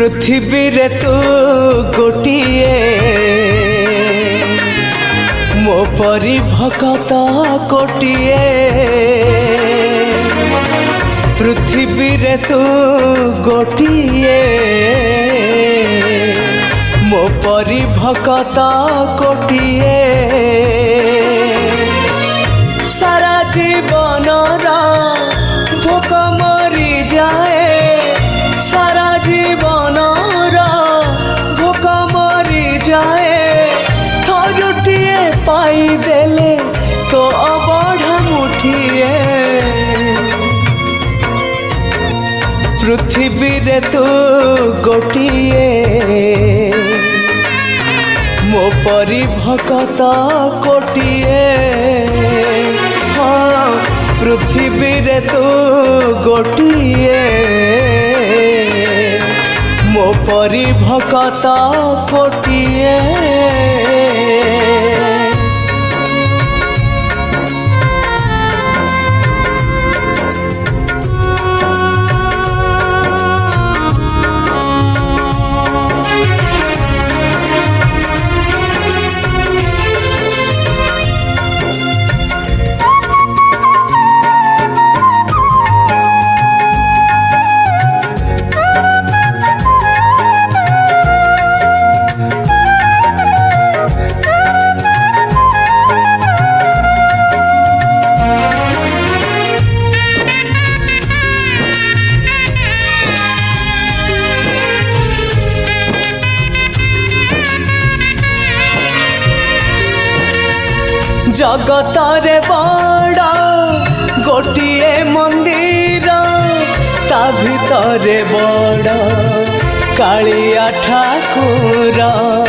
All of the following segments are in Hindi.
पृथ्वी रे तू गोटिए मो परी भकत कोटिए पृथ्वी रे तू गोटिए मो परी भकत कोटिए सारा जीवन भोक मरी जाए सारा जीवन भोक मरी जाए थरुटिए पाई देले तो अबढ़ा मुठिए पृथ्वी रे तू गोटिए मो परी भकत कोटिए हाँ पृथ्वी रे तू गोटिए मो परी भकत कोटिए जगतरे बड़ा गोटिए मंदिर ता भितरे बड़ा कालिया ठाकुर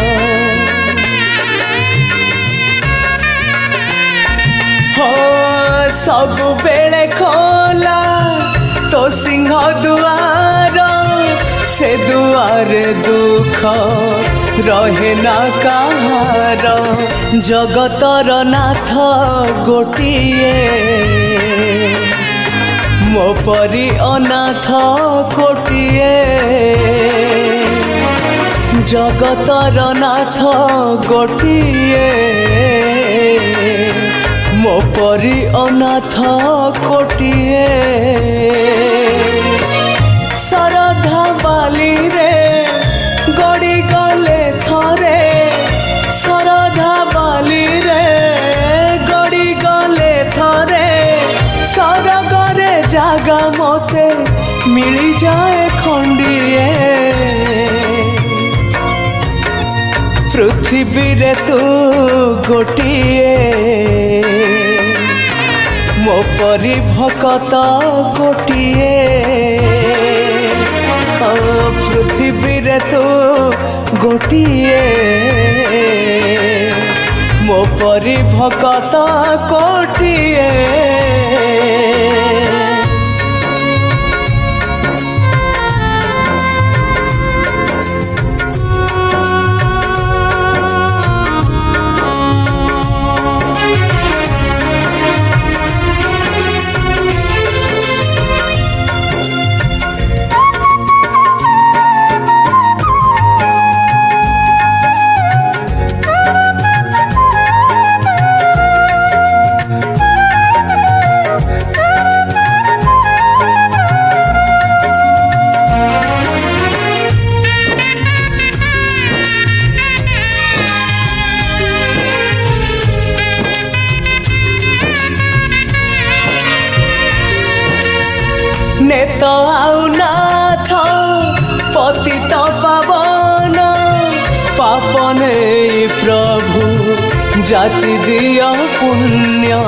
हो सब बेले खोला तो सिंह दुआर से दुआर दुख रहे ना कहार जगतर नाथ गोटिए मो परी अनाथ कोटिए जगतर नाथ गोटिए मो परी अनाथ कोटिए सरधा बाली रे गड़ी गले थरे सरधा बाली रे गड़ी गले थरे सरगरे जागा मते मिली जाए खंडिए पृथ्वी रे तू गोटिए मो परी भकत गोटिए पृथ्वी रे तू गोटिए मो परी भकत कोटिए नेत आउ नाथ पतित पावन पापन प्रभु जाची दिया पुण्य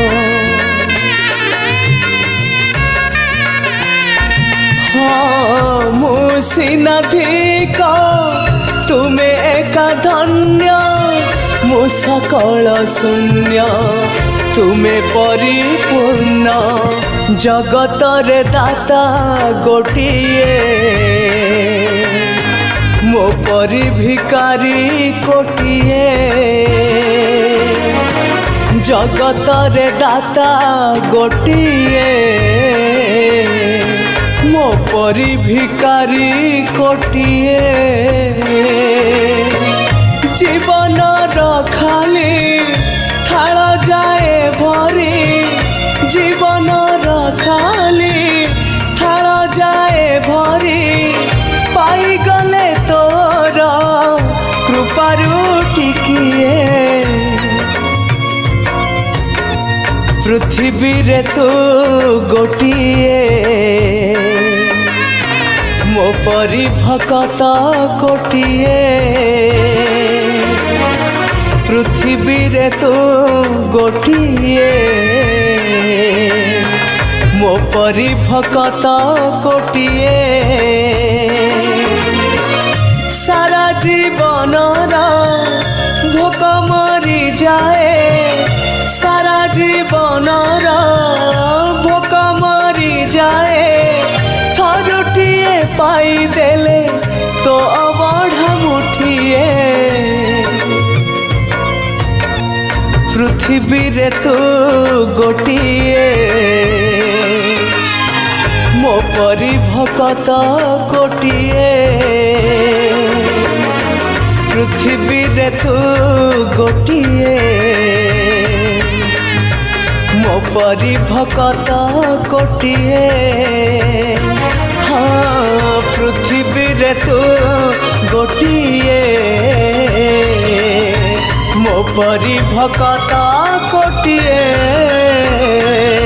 हाँ मुसीना धिक तुमे एका धन्य मु सकल शून्य तुमे परिपूर्ण जगतरे दाता गोटिए मो परी भिकारी कोटिए जगतरे दाता गोटिए मो परी भिकारी कोटिए जीवन खाली थाल जाए भरी जीवन खाली थाल जाए भरी पाई गले तोर कृपारू टिकिए पृथ्वी रे तू गोटिए मो परी भकत कोटिए पृथ्वी रे तू गोटिए मो परी भकत कोटिए सारा जीवन भोक मरी जाए सारा जीवन भोक मरी जाए थरुटिए पाई देले तो अबढ़ा मुठिए पृथ्वी रे तू गोटिए मो परी भकत कोटिए पृथ्वी रे तू गोटिए मो परी भकत कोटिए हाँ पृथ्वी रे तू गोटिए मो परी भकत कोटिए।